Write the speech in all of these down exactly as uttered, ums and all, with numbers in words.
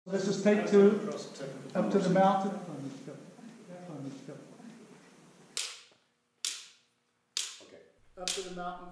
This is take two, up to the mountain. Okay. Up to the mountain.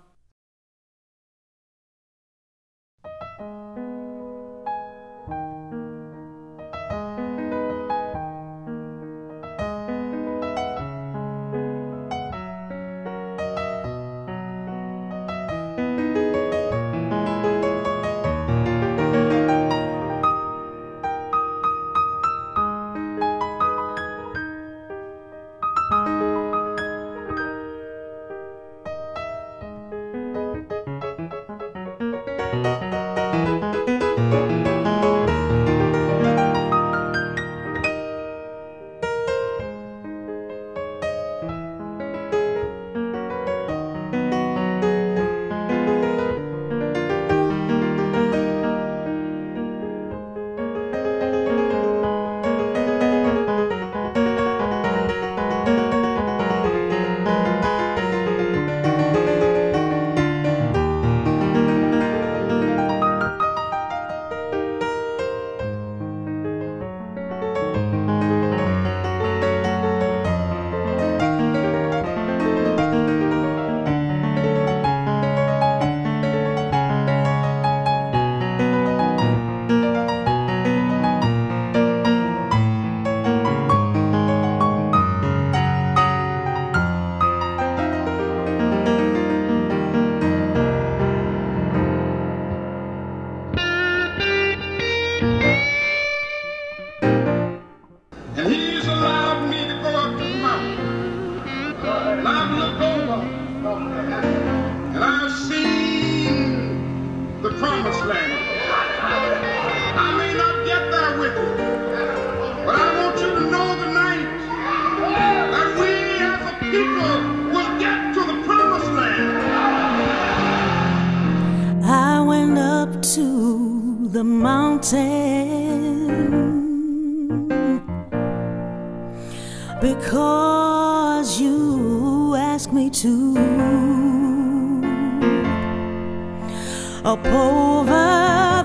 And I've seen the promised land. I may not get there with you, but I want you to know tonight that we as a people will get to the promised land. I went up to the mountain because you asked me to. Up over the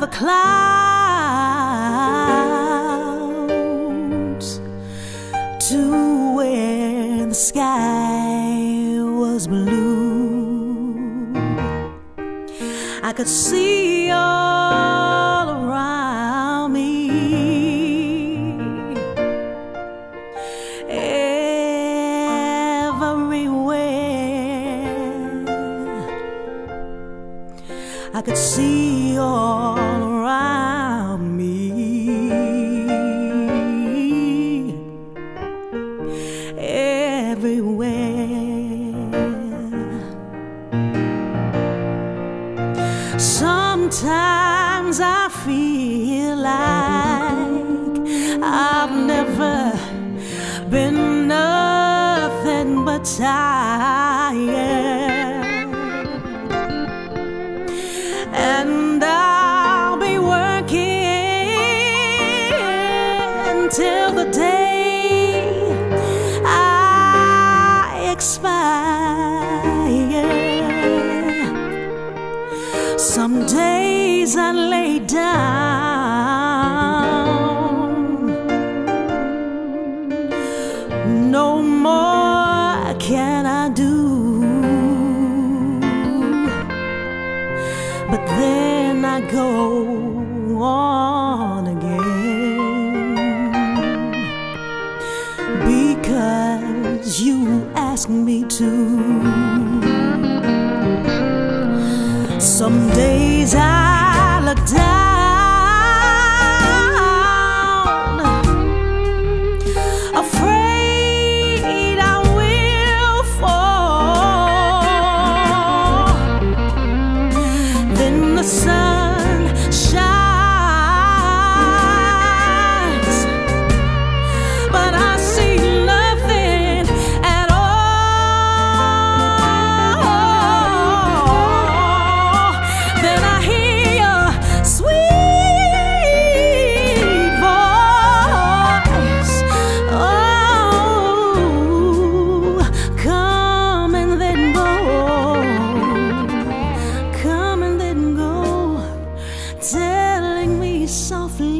clouds to where the sky was blue. I could see all around me, I could see all around me, everywhere. Sometimes I feel like I've never been nothing but tired. And I'll be working till the day I expire. Some days I lay down, no more can I do. But then I go on again because you asked me to. Some days I look down, afraid I will fall. Then the sun shines, but I see nothing at all. Then I hear your sweet voice, oh, come and then go, come and then go, telling me softly